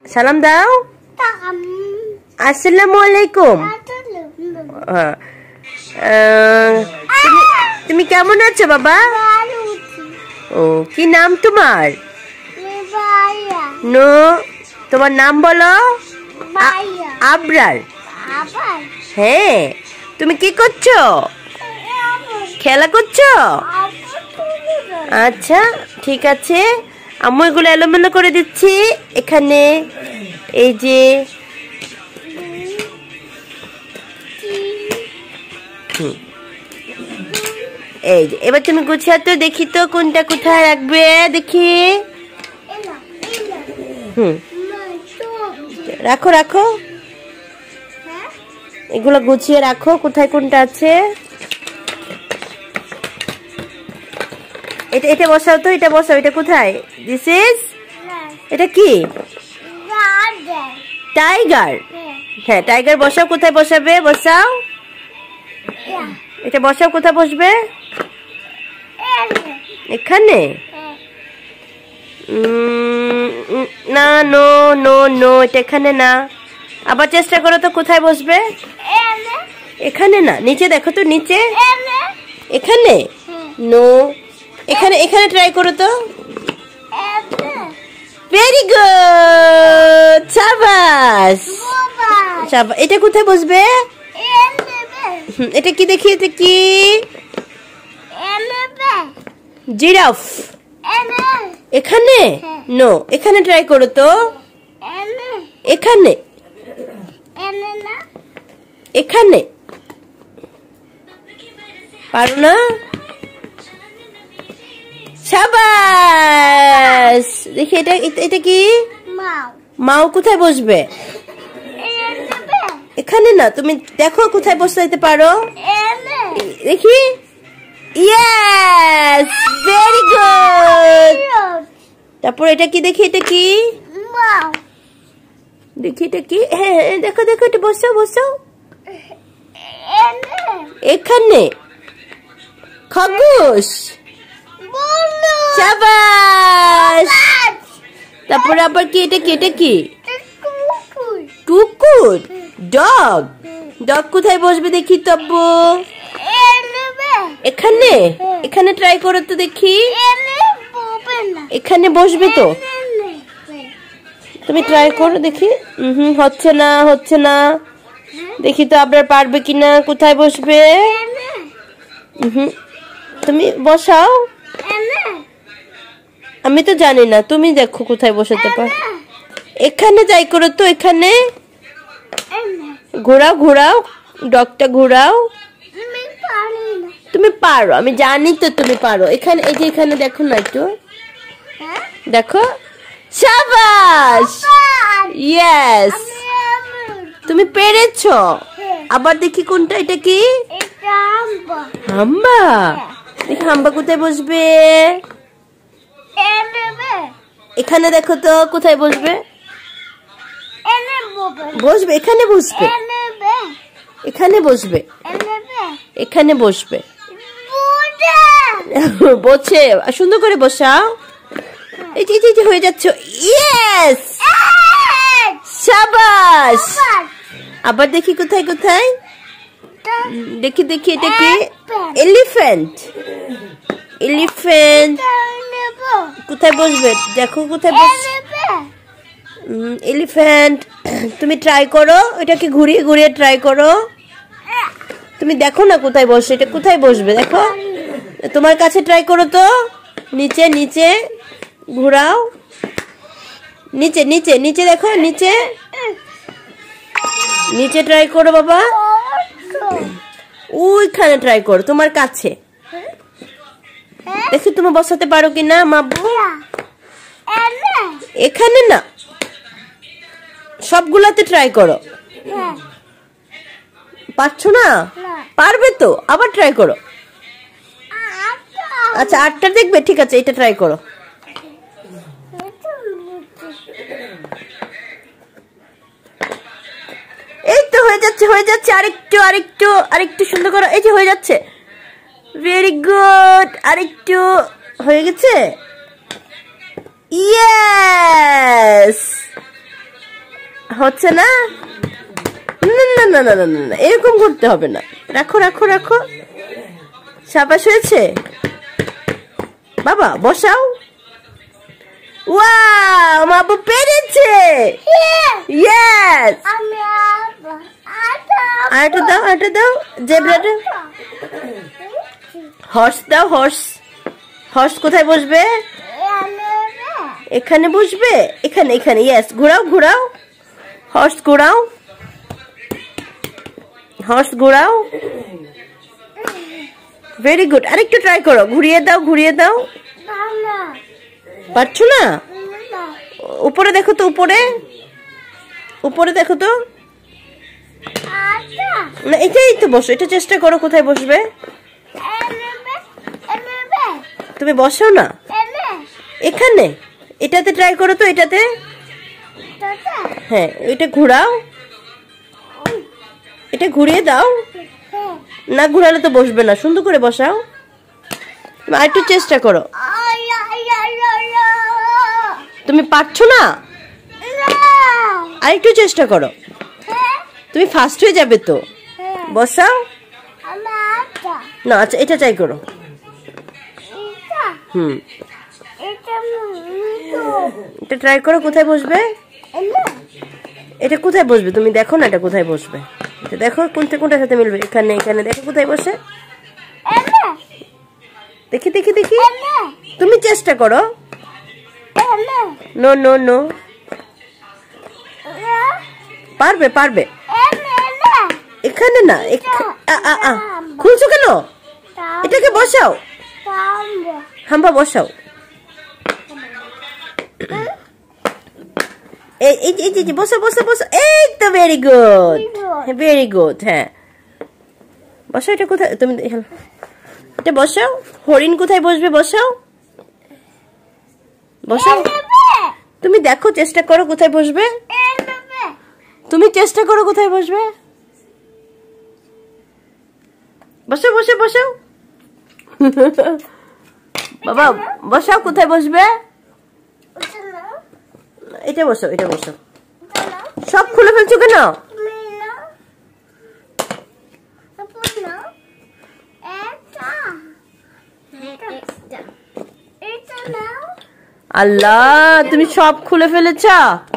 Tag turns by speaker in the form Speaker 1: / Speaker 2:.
Speaker 1: সালাম দাও। আসসালামু আলাইকুম। তুমি কেমন আছো বাবা? ও, কি নাম তোমার? নো, তোমার নাম বলো। আবরার। হ্যাঁ, তুমি কি করছো? খেলা করছো? আচ্ছা, ঠিক আছে। আমি এগুলো এলোমেলো করে দিচ্ছি। এখানে এই যে এই যে, এবার তুমি গুছিয়ে তো দেখি তো কোনটা কোথায় রাখবে, দেখি। রাখো রাখো, এগুলো গুছিয়ে রাখো, কোথায় কোনটা আছে। এটা এটা বসাও তো, এটা বসাও। এটা কোথায়? দিস ইজ, এটা কি? টাইগার। হ্যাঁ, টাইগার বসাও। কোথায় বসাবে? বসাও। এটা বসাও। কোথায় বসবে? এখানে? না, নো নো নো, এটা এখানে না। আবার চেষ্টা করো তো, কোথায় বসবে? এখানে না, নিচে দেখো তো, নিচে। এখানে? নো, এখানে। এখানে ট্রাই করো তো। ভেরি গুড, শাবাশ। এটা কোথায় বসবে? এটা কি দেখি, এটা কি? জিরাফ। এখানে? নো, এখানে ট্রাই করো তো। এখানে? এখানে পারো না? শাবাশ। দেখি এটা, এটা কি? মাও। কোথায় বসবে? এখানে না, তুমি দেখো কোথায় বসাইতে পারো, দেখি। Yes, very good. তারপর এটা কি দেখি, এটা কি? দেখি এটা কি? হ্যাঁ, দেখো দেখো, এটা বসাও বসাও। এখানে? খরগোশ। শাবাশ। তারপর আবার কি, এটা কি? এটা কি? কুকুর। ডগ। ডগ কোথায় বসবে দেখি তো আব্বু। এখানে? এখানে ট্রাই করো তো দেখি। এখানে বসবে তো, তুমি ট্রাই করো দেখি। হচ্ছে না, হচ্ছে না। দেখি তো আপনার পারবে কিনা। কোথায় বসবে? তুমি বসাও। আমি তো জানি না, তুমি দেখো কোথায় বসাতে পারো। এখানে ট্রাই করো তো, এখানে। ঘোরাও ঘোরাও, ডগটা ঘোরাও। তুমি পারো, আমি জানি তো তুমি পারো। এখানে, এই যে এখানে দেখো না, একটু দেখো। শাবাশ, ইয়েস, তুমি পেরেছো। আবার দেখি কোনটা, এটা কি? হাম্বা। দেখি হাম্বা কোথায় বসবে। এখানে দেখো তো, কোথায় বসবে? বসবে, এখানে বসবে। এখানে বসবে, এখানে বসবে। বসে সুন্দর করে বসাও। এই যে হয়ে যাচ্ছে। ইয়েস, শাবাশ। আবার দেখি কোথায় কোথায়, দেখি দেখি, এটা কি? এলিফ্যান্ট। এলিফ্যান্ট কোথায় বসবে দেখো, কোথায় বসবে? এলিফ্যান্ট। তুমি ট্রাই করো, এটাকে ঘুরিয়ে ঘুরিয়ে ট্রাই করো। তুমি দেখো না কোথায় বসে, এটা কোথায় বসবে দেখো। তোমার কাছে ট্রাই করো তো। নিচে নিচে ঘোরাও, নিচে নিচে নিচে দেখো, নিচে নিচে ট্রাই করো বাবা। ওইখানে ট্রাই করো, তোমার কাছে। দেখি তুমি বসাতে পারো কিনা মাব্বু। এখানে না, সবগুলাতে ট্রাই করো। পারছো না? পারবে তো, আবার ট্রাই করো। আচ্ছা, 8টা দেখবে, ঠিক আছে, এটা ট্রাই করো। এই তো হয়ে যাচ্ছে, হয়ে যাচ্ছে। আরেকটু আরেকটু আরেকটু সুন্দর করো। এই যে হয়ে যাচ্ছে, ভেরি গুড। আরেকটু হয়ে গেছে। ইয়েস, হচ্ছে না? না না না না না না, এরকম করতে হবে না। রাখো রাখো রাখো। সাবাস হয়েছে বাবা, বসাও। ওয়াও, মাপু পেরেছে। ইয়েস। আরেকটা দাও, আরেকটা দাও। জেব্রাটা। হর্স দাও, হর্স। হর্স কোথায় বসবে? এখানে বসবে, এখানে এখানে। ইয়েস, ঘোরাও ঘোরাও। হর্স ঘোরাও, হর্স ঘোরাও। Very good. আরেকটু ট্রাই করো, ঘুরিয়ে দাও, ঘুরিয়ে দাও। পারছো না? উপরে দেখো তো, উপরে উপরে দেখো তো। না, এটাই তো বসো, এটা চেষ্টা করো কোথায় বসবে। তুমি বসো না এখানে, এটাতে ট্রাই করো তো, এটাতে। হ্যাঁ, এটা ঘোরাও, এটা ঘুরিয়ে দাও। না ঘুরালে তো বসবে না, সুন্দর করে বসাও। তুমি আরেকটু চেষ্টা করো। তুমি পারছো না, আরেকটু চেষ্টা করো। তুমি ফার্স্ট হয়ে যাবে তো। বসাও না। আচ্ছা, এটা ট্রাই করো। এটা ট্রাই করো, কোথায় বসবে। এটা কোথায় বসবে তুমি দেখো না, এটা কোথায় বসবে। এটা দেখো কোনটা কোনটার সাথে মিলবে। এখানে এখানে দেখো কোথায় বসে। দেখি দেখি দেখি, তুমি চেষ্টা করো। নো নো নো, পারবে পারবে। এখানে না, খুলছো কেন? এটাকে বসাও, হাম্বা বসাও। এই বসো বসো বসো। এই তো, ভেরি গুড, ভেরি গুড। হ্যাঁ, বসো। এটা কোথায় তুমি, এটা বসাও। হরিণ কোথায় বসবে, বসাও বসাও। তুমি দেখো, চেষ্টা করো কোথায় বসবে। তুমি চেষ্টা করো কোথায় বসবে। বসো বসো বসাও। বাবা বসাও, কোথায় বসবে। এটা বসো, এটা বসো। সব খুলে ফেলছো কেন? আল্লাহ, তুমি সব খুলে ফেলেছ।